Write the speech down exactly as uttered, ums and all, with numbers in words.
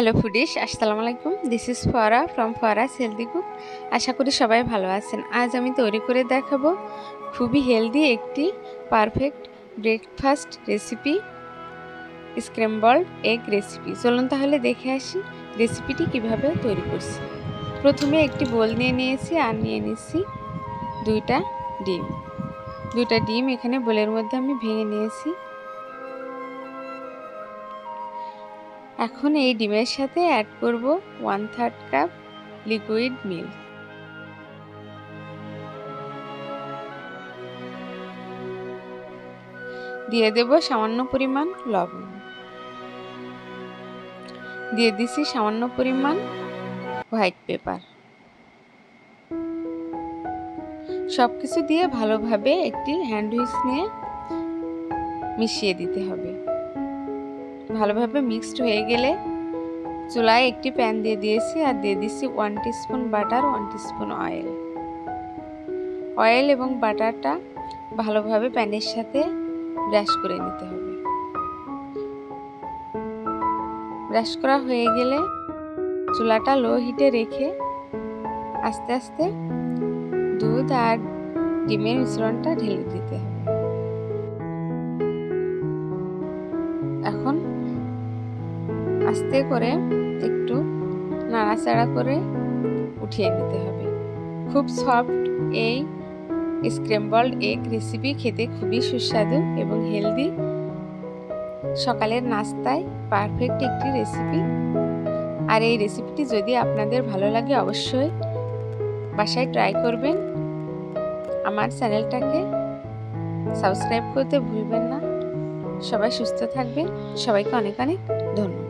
Hello foodies, আসসালামু আলাইকুম। This is Fara from Fara's healthy cook. আশা করি সবাই ভালো আছেন। আজ আমি তৈরি করে দেখাবো খুবই হেলদি একটি perfect breakfast recipe, scrambled egg recipe. চলুন তাহলে দেখে আসি রেসিপিটি কিভাবে তৈরি করছি। প্রথমে একটি বোল নিয়ে নিয়েছি আর নিয়ে নিয়েছি দুইটা ডিম। দুইটা ডিম এখানে বোলের মধ্যে আমি ভেঙে নিয়েছি। এখন এই ডিমের সাথে অ্যাড করব one third cup liquid milk. দিয়ে দেব সামান্য পরিমাণ লবণ। দিয়ে দিছি সামান্য পরিমাণ হোয়াইট পেপার। সব কিছু দিয়ে ভালোভাবে একটি হ্যান্ড হুইস্ক নিয়ে মিশিয়ে দিতে হবে। ভালোভাবে মিক্সড হয়ে গেলে চুলায় একটি প্যান দিয়ে দিয়েছি আর দিয়ে দিচ্ছি one teaspoon butter, one teaspoon oil. Oil এবং বাটারটা ভালোভাবে প্যানের সাথে ব্রাশ করে নিতে হবে। ব্রাশ করা হয়ে গেলে চুলাটা লো হিটে রেখে আস্তে আস্তে দুধ আর ডিমের মিশ্রণটা ঢেলে দিতে হবে। এখন আস্তে করে একটু নাড়াচাড়া করে উঠিয়ে নিতে হবে। খুব সফট এই স্ক্র্যাম্বলড এগ রেসিপি খেতে খুবই সুস্বাদু এবং হেলদি। সকালের নাস্তায় পারফেক্ট একটি রেসিপি। আর এই রেসিপিটি যদি আপনাদের ভালো লাগে অবশ্যই বাসায় ট্রাই করবেন। আমার চ্যানেলটাকে সাবস্ক্রাইব করতে ভুলবেন না। সবাই সুস্থ থাকবেন। সবাইকে অনেক অনেক ধন্যবাদ।